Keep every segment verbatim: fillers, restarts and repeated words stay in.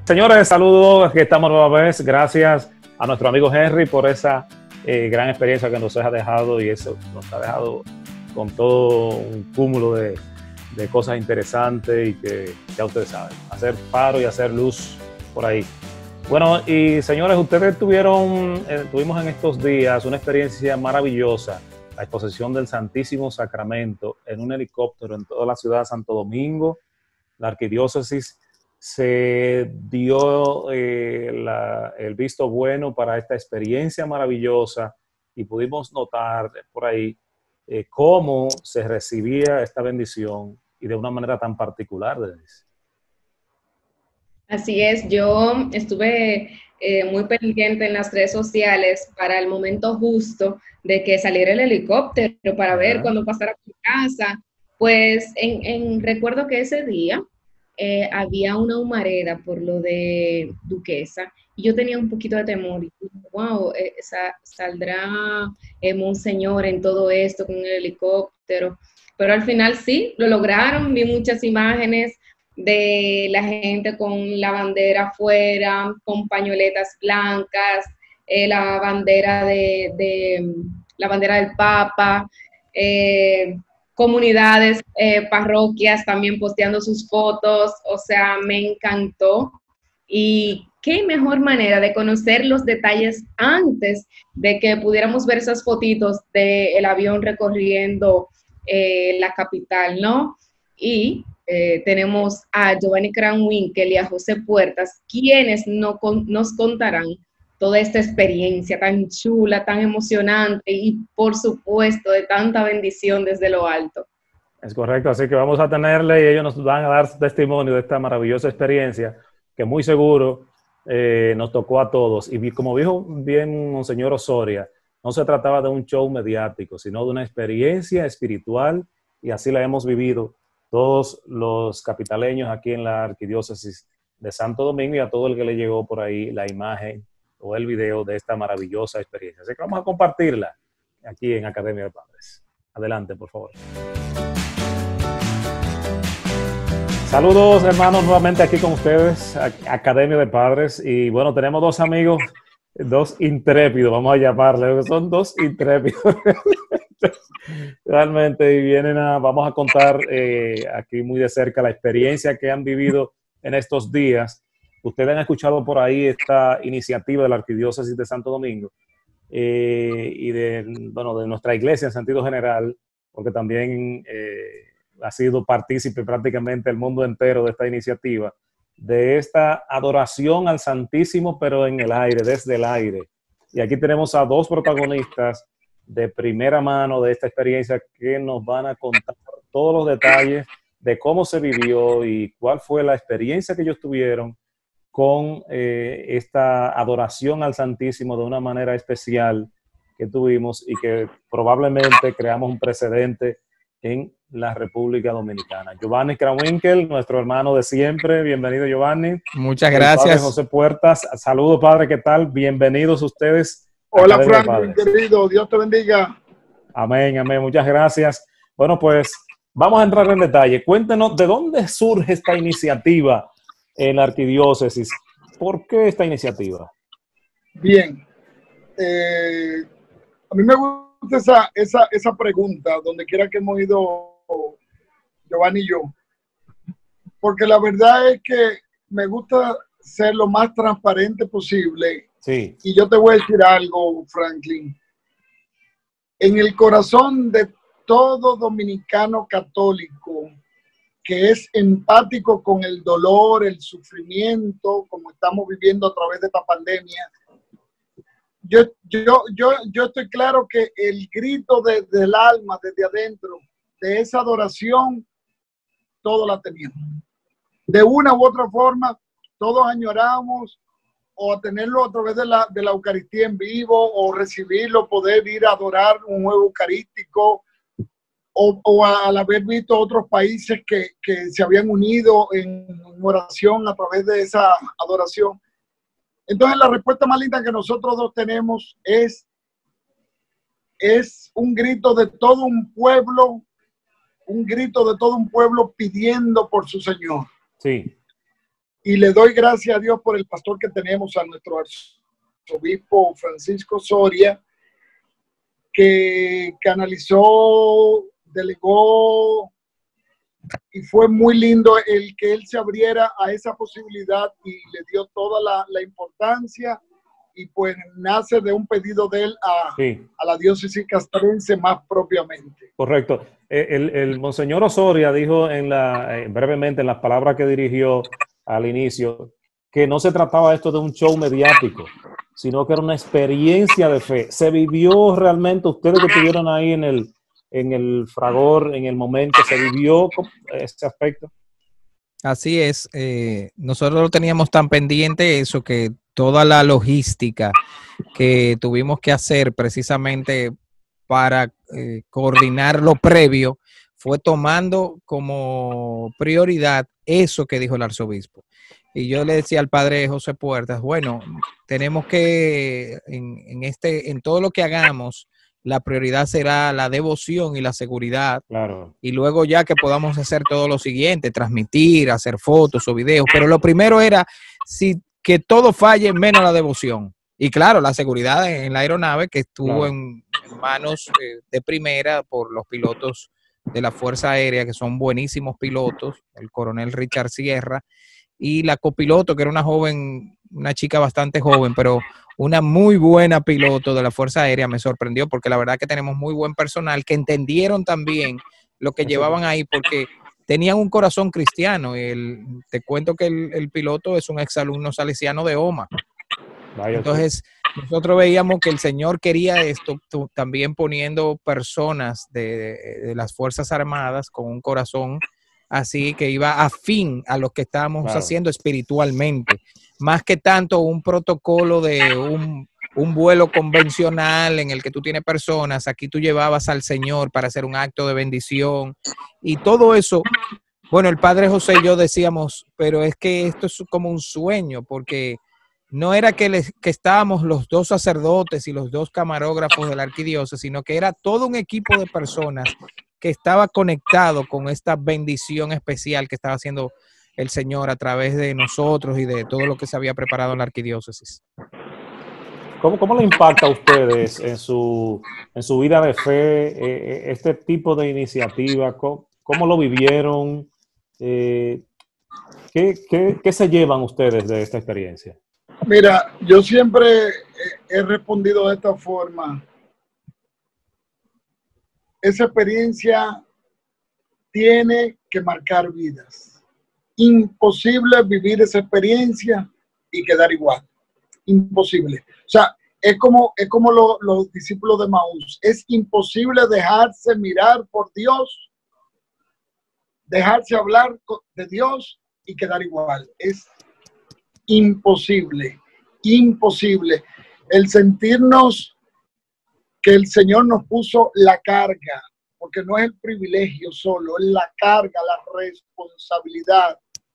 Señores, saludos, aquí estamos nueva vez. Gracias a nuestro amigo Henry por esa eh, gran experiencia que nos ha dejado, y eso nos ha dejado con todo un cúmulo de, de cosas interesantes y que ya ustedes saben, hacer faro y hacer luz por ahí. Bueno, y señores, ustedes tuvieron, eh, tuvimos en estos días una experiencia maravillosa, la exposición del Santísimo Sacramento en un helicóptero en toda la ciudad de Santo Domingo. La arquidiócesis se dio eh, la, el visto bueno para esta experiencia maravillosa y pudimos notar por ahí eh, cómo se recibía esta bendición y de una manera tan particular, Denise. Así es, yo estuve eh, muy pendiente en las redes sociales para el momento justo de que saliera el helicóptero para Ajá. ver cuando pasara por casa. Pues en, en, recuerdo que ese día eh, había una humareda por lo de Duquesa y yo tenía un poquito de temor. Y, wow, eh, sa saldrá eh, Monseñor en todo esto con el helicóptero. Pero al final sí, lo lograron, vi muchas imágenes de la gente con la bandera afuera, con pañoletas blancas, eh, la bandera de, de, la bandera del Papa, eh, comunidades, eh, parroquias también posteando sus fotos. O sea, me encantó. Y qué mejor manera de conocer los detalles antes de que pudiéramos ver esas fotitos del avión recorriendo eh, la capital, ¿no? Y eh, tenemos a Giovanni Kranwinkel y a José Puertas, quienes no con, nos contarán toda esta experiencia tan chula, tan emocionante y, por supuesto, de tanta bendición desde lo alto. Es correcto, así que vamos a tenerle y ellos nos van a dar testimonio de esta maravillosa experiencia que muy seguro eh, nos tocó a todos. Y como dijo bien Monseñor Osoria, no se trataba de un show mediático, sino de una experiencia espiritual, y así la hemos vivido todos los capitaleños aquí en la Arquidiócesis de Santo Domingo, y a todo el que le llegó por ahí la imagen o el video de esta maravillosa experiencia. Así que vamos a compartirla aquí en Academia de Padres. Adelante, por favor. Saludos, hermanos, nuevamente aquí con ustedes, Academia de Padres. Y bueno, tenemos dos amigos, dos intrépidos, vamos a llamarles, son dos intrépidos. Realmente, y vienen a, vamos a contar eh, aquí muy de cerca la experiencia que han vivido en estos días. Ustedes han escuchado por ahí esta iniciativa de la Arquidiócesis de Santo Domingo eh, y de, bueno, de nuestra iglesia en sentido general, porque también eh, ha sido partícipe prácticamente el mundo entero de esta iniciativa, de esta adoración al Santísimo, pero en el aire, desde el aire. Y aquí tenemos a dos protagonistas de primera mano de esta experiencia que nos van a contar todos los detalles de cómo se vivió y cuál fue la experiencia que ellos tuvieron con eh, esta adoración al Santísimo de una manera especial que tuvimos y que probablemente creamos un precedente en la República Dominicana. Giovanni Kranwinkel, nuestro hermano de siempre. Bienvenido, Giovanni. Muchas gracias. El padre José Puertas. Saludos, padre, ¿qué tal? Bienvenidos ustedes. Hola, Franklin, querido. Dios te bendiga. Amén, amén. Muchas gracias. Bueno, pues vamos a entrar en detalle. Cuéntenos de dónde surge esta iniciativa en la Arquidiócesis. ¿Por qué esta iniciativa? Bien. Eh, a mí me gusta esa, esa, esa pregunta, donde quiera que hemos ido Giovanni y yo. Porque la verdad es que me gusta ser lo más transparente posible. Sí. Y yo te voy a decir algo, Franklin. En el corazón de todo dominicano católico que es empático con el dolor, el sufrimiento, como estamos viviendo a través de esta pandemia, yo, yo, yo, yo estoy claro que el grito de, del alma desde adentro, de esa adoración, todos la teníamos. De una u otra forma, todos añoramos o a tenerlo a través de la, de la Eucaristía en vivo, o recibirlo, poder ir a adorar un juego eucarístico, o, o al haber visto otros países que, que se habían unido en oración a través de esa adoración. Entonces la respuesta más linda que nosotros dos tenemos es, es un grito de todo un pueblo, un grito de todo un pueblo pidiendo por su Señor. Sí. y le doy gracias a Dios por el pastor que tenemos, a nuestro arzobispo Francisco Soria, que canalizó, delegó, y fue muy lindo el que él se abriera a esa posibilidad y le dio toda la, la importancia, y pues nace de un pedido de él a, sí. a la diócesis castrense más propiamente. Correcto. El, el Monseñor Osoria dijo en la, eh, brevemente en las palabras que dirigió al inicio, que no se trataba esto de un show mediático, sino que era una experiencia de fe. ¿Se vivió realmente, ustedes que estuvieron ahí en el, en el fragor, en el momento, se vivió ese aspecto? Así es. Eh, nosotros lo teníamos tan pendiente eso, que toda la logística que tuvimos que hacer precisamente para eh, coordinar lo previo fue tomando como prioridad eso que dijo el arzobispo. Y yo le decía al padre José Puertas, bueno, tenemos que, en, en, este, en todo lo que hagamos, la prioridad será la devoción y la seguridad. Claro. Y luego ya que podamos hacer todo lo siguiente, transmitir, hacer fotos o videos. Pero lo primero era si, que todo falle menos la devoción. Y claro, la seguridad en la aeronave, que estuvo claro. en, en manos eh, de primera por los pilotos de la Fuerza Aérea, que son buenísimos pilotos, el coronel Richard Sierra, y la copiloto, que era una joven, una chica bastante joven, pero una muy buena piloto de la Fuerza Aérea. Me sorprendió porque la verdad que tenemos muy buen personal que entendieron también lo que llevaban ahí, porque tenían un corazón cristiano. El, te cuento que el, el piloto es un exalumno salesiano de OMA. Vaya, entonces sí. Nosotros veíamos que el Señor quería esto, también poniendo personas de, de, de las Fuerzas Armadas con un corazón así que iba afín a lo que estábamos claro. haciendo espiritualmente, más que tanto un protocolo de un, un vuelo convencional en el que tú tienes personas. Aquí tú llevabas al Señor para hacer un acto de bendición y todo eso. Bueno, el padre José y yo decíamos, pero es que esto es como un sueño, porque no era que, les, que estábamos los dos sacerdotes y los dos camarógrafos de la arquidiócesis, sino que era todo un equipo de personas que estaba conectado con esta bendición especial que estaba haciendo el Señor a través de nosotros y de todo lo que se había preparado en la arquidiócesis. ¿Cómo, cómo le impacta a ustedes en su, en su vida de fe eh, este tipo de iniciativa? ¿Cómo, cómo lo vivieron? Eh, ¿qué, qué, ¿Qué se llevan ustedes de esta experiencia? Mira, yo siempre he respondido de esta forma. Esa experiencia tiene que marcar vidas. Imposible vivir esa experiencia y quedar igual. Imposible. O sea, es como, es como lo, los discípulos de Maús. Es imposible dejarse mirar por Dios, dejarse hablar de Dios y quedar igual. Es imposible, imposible. El sentirnos que el Señor nos puso la carga, porque no es el privilegio solo, es la carga, la responsabilidad.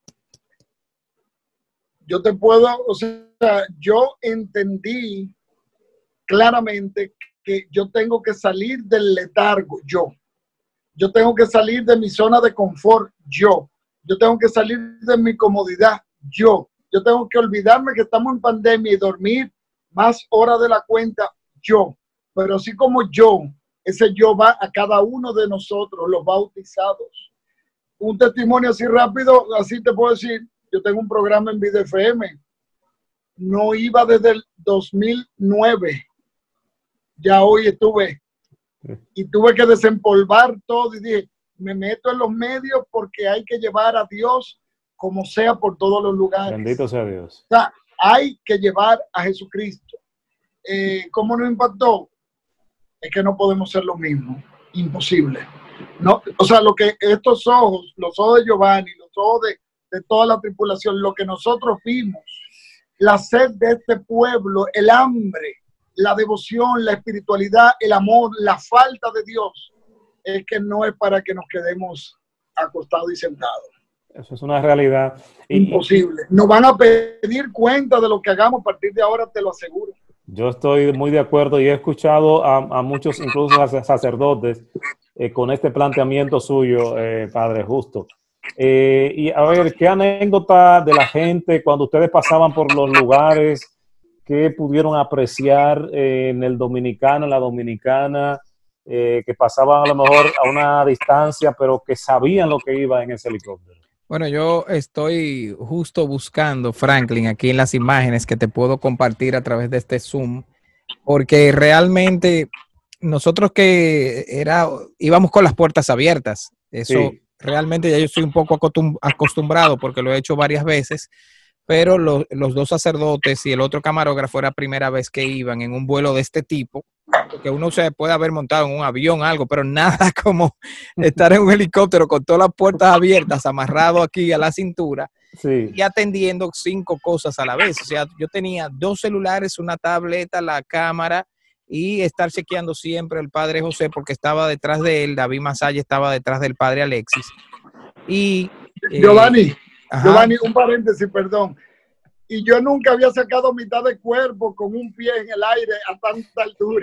Yo te puedo, o sea, yo entendí claramente que yo tengo que salir del letargo, yo. Yo tengo que salir de mi zona de confort, yo. Yo tengo que salir de mi comodidad, yo. Yo tengo que olvidarme que estamos en pandemia y dormir más horas de la cuenta, yo. Pero así como yo, ese yo va a cada uno de nosotros, los bautizados. Un testimonio así rápido, así te puedo decir, yo tengo un programa en Vida F M. No iba desde el dos mil nueve. Ya hoy estuve. Y tuve que desempolvar todo y dije, me meto en los medios porque hay que llevar a Dios como sea por todos los lugares. Bendito sea Dios. O sea, hay que llevar a Jesucristo. Eh, ¿Cómo nos impactó? Es que no podemos ser lo mismo. Imposible. No, o sea, lo que estos ojos, los ojos de Giovanni, los ojos de, de toda la tripulación, lo que nosotros vimos, la sed de este pueblo, el hambre, la devoción, la espiritualidad, el amor, la falta de Dios, es que no es para que nos quedemos acostados y sentados. Eso es una realidad. Imposible. Nos van a pedir cuenta de lo que hagamos a partir de ahora, te lo aseguro. Yo estoy muy de acuerdo y he escuchado a, a muchos, incluso a sacerdotes, eh, con este planteamiento suyo, eh, Padre Justo. Eh, y a ver, ¿qué anécdota de la gente cuando ustedes pasaban por los lugares que pudieron apreciar eh, en el dominicano, en la dominicana, eh, que pasaban a lo mejor a una distancia, pero que sabían lo que iba en ese helicóptero? Bueno, yo estoy justo buscando, Franklin, aquí en las imágenes que te puedo compartir a través de este Zoom, porque realmente nosotros que era, íbamos con las puertas abiertas, eso Sí. realmente ya yo estoy un poco acostum- acostumbrado porque lo he hecho varias veces, pero lo- los dos sacerdotes y el otro camarógrafo era primera vez que iban en un vuelo de este tipo, que uno se puede haber montado en un avión, algo, pero nada como estar en un helicóptero con todas las puertas abiertas, amarrado aquí a la cintura Sí. y atendiendo cinco cosas a la vez. O sea, yo tenía dos celulares, una tableta, la cámara y estar chequeando siempre el padre José porque estaba detrás de él, David Masaya estaba detrás del padre Alexis. Y eh, Giovanni, ajá. Giovanni, un paréntesis, perdón. Y yo nunca había sacado mitad de cuerpo con un pie en el aire a tanta altura.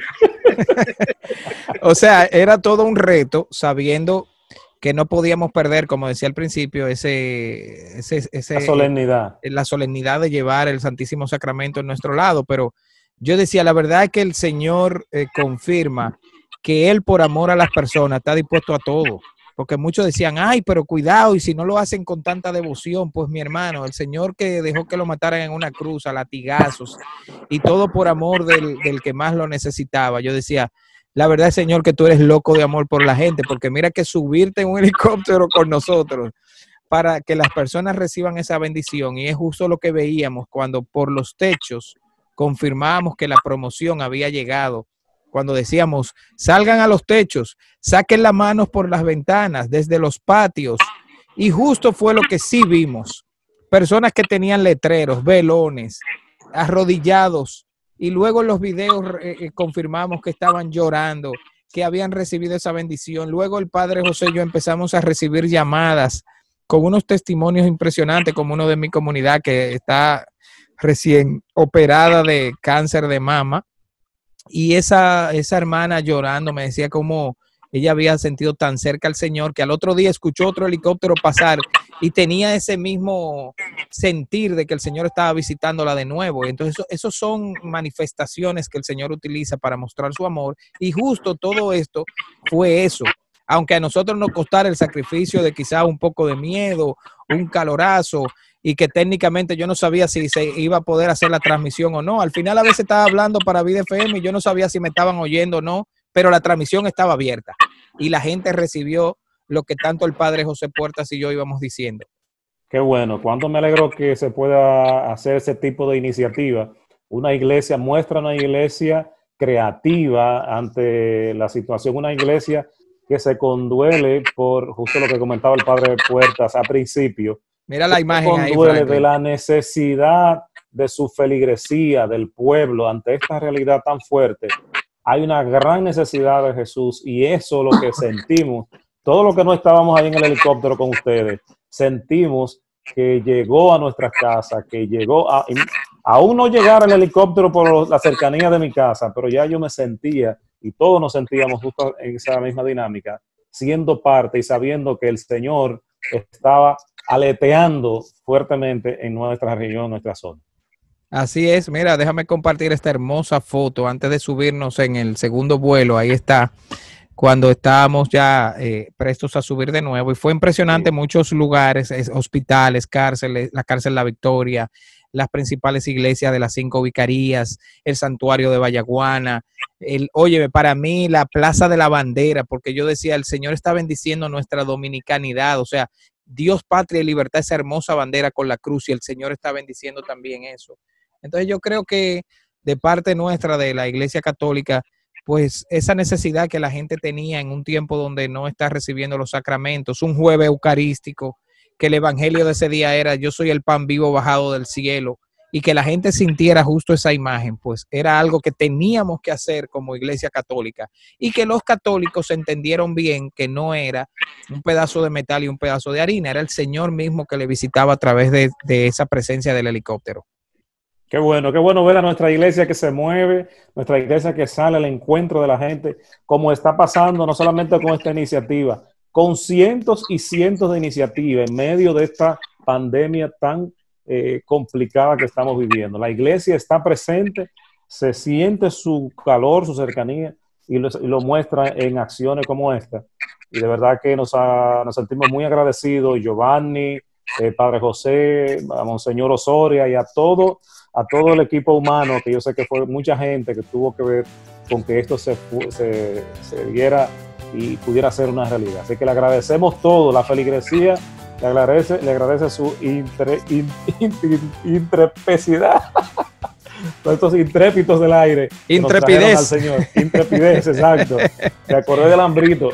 O sea, era todo un reto, sabiendo que no podíamos perder, como decía al principio, ese, ese, ese La solemnidad. eh, la solemnidad de llevar el Santísimo Sacramento en nuestro lado. Pero yo decía, la verdad es que el Señor eh, confirma que Él, por amor a las personas, está dispuesto a todo. Porque muchos decían, ay, pero cuidado, y si no lo hacen con tanta devoción, pues mi hermano, el Señor que dejó que lo mataran en una cruz a latigazos y todo por amor del, del que más lo necesitaba. Yo decía, la verdad, Señor, que tú eres loco de amor por la gente, porque mira que subirte en un helicóptero con nosotros para que las personas reciban esa bendición, y es justo lo que veíamos cuando por los techos confirmábamos que la promoción había llegado. Cuando decíamos, salgan a los techos, saquen las manos por las ventanas, desde los patios. Y justo fue lo que sí vimos. Personas que tenían letreros, velones, arrodillados. Y luego en los videos eh, confirmamos que estaban llorando, que habían recibido esa bendición. Luego el padre José y yo empezamos a recibir llamadas con unos testimonios impresionantes, como uno de mi comunidad que está recién operada de cáncer de mama. Y esa, esa hermana llorando me decía cómo ella había sentido tan cerca al Señor que al otro día escuchó otro helicóptero pasar y tenía ese mismo sentir de que el Señor estaba visitándola de nuevo. Entonces, eso, eso son manifestaciones que el Señor utiliza para mostrar su amor. Y justo todo esto fue eso. Aunque a nosotros nos costara el sacrificio de quizá un poco de miedo, un calorazo, y que técnicamente yo no sabía si se iba a poder hacer la transmisión o no. Al final a veces estaba hablando para Vida F M y yo no sabía si me estaban oyendo o no, pero la transmisión estaba abierta y la gente recibió lo que tanto el padre José Puertas y yo íbamos diciendo. Qué bueno, cuánto me alegro que se pueda hacer ese tipo de iniciativa. Una iglesia muestra una iglesia creativa ante la situación, una iglesia que se conduele por justo lo que comentaba el padre Puertas al principio. Mira la imagen ahí, Conduele de la necesidad de su feligresía, del pueblo, ante esta realidad tan fuerte. Hay una gran necesidad de Jesús y eso es lo que sentimos. Todo lo que no estábamos ahí en el helicóptero con ustedes, sentimos que llegó a nuestras casas, que llegó a... Aún no llegara el helicóptero por la cercanía de mi casa, pero ya yo me sentía, y todos nos sentíamos justo en esa misma dinámica, siendo parte y sabiendo que el Señor estaba aleteando fuertemente en nuestra región, en nuestra zona. Así es, mira, déjame compartir esta hermosa foto antes de subirnos en el segundo vuelo. Ahí está, cuando estábamos ya eh, prestos a subir de nuevo, y fue impresionante. Sí. Muchos lugares, es, hospitales, cárceles, la cárcel La Victoria, las principales iglesias de las cinco vicarías, el santuario de Vallaguana, el, oye, para mí la Plaza de la Bandera, porque yo decía, el Señor está bendiciendo nuestra dominicanidad, o sea, Dios, patria y libertad, esa hermosa bandera con la cruz, y el Señor está bendiciendo también eso. Entonces yo creo que de parte nuestra de la Iglesia Católica, pues esa necesidad que la gente tenía en un tiempo donde no está recibiendo los sacramentos, un jueves eucarístico, que el evangelio de ese día era yo soy el pan vivo bajado del cielo, y que la gente sintiera justo esa imagen, pues era algo que teníamos que hacer como Iglesia Católica, y que los católicos entendieron bien que no era un pedazo de metal y un pedazo de harina, era el Señor mismo que le visitaba a través de, de esa presencia del helicóptero. Qué bueno, qué bueno ver a nuestra iglesia que se mueve, nuestra iglesia que sale al encuentro de la gente, como está pasando no solamente con esta iniciativa, con cientos y cientos de iniciativas en medio de esta pandemia tan eh, complicada que estamos viviendo. La iglesia está presente, se siente su calor, su cercanía, y lo, y lo muestra en acciones como esta. Y de verdad que nos, ha, nos sentimos muy agradecidos, Giovanni, eh, Padre José, a Monseñor Osoria y a todo, a todo el equipo humano, que yo sé que fue mucha gente que tuvo que ver con que esto se, se, se diera y pudiera ser una realidad. Así que le agradecemos todo, la feligresía le agradece, le agradece su intre, in, in, in, intrepecidad, todos estos intrépidos del aire. Intrepidez. Al Señor. Intrepidez, exacto. Me acordé del hambrito.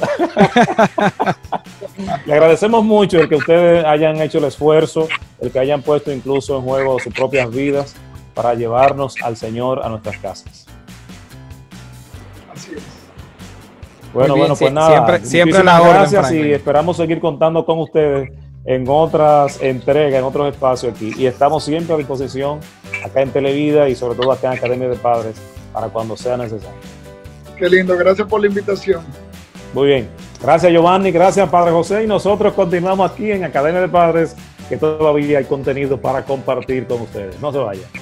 Le agradecemos mucho el que ustedes hayan hecho el esfuerzo, el que hayan puesto incluso en juego sus propias vidas para llevarnos al Señor a nuestras casas. Así es. Bueno, bien, bueno, pues sí, nada. Siempre, siempre la orden, gracias Franklin. Y esperamos seguir contando con ustedes en otras entregas, en otros espacios aquí. Y estamos siempre a disposición acá en Televida y sobre todo acá en Academia de Padres para cuando sea necesario. Qué lindo, gracias por la invitación. Muy bien. Gracias, Giovanni, gracias, Padre José. Y nosotros continuamos aquí en Academia de Padres, que todavía hay contenido para compartir con ustedes. No se vayan.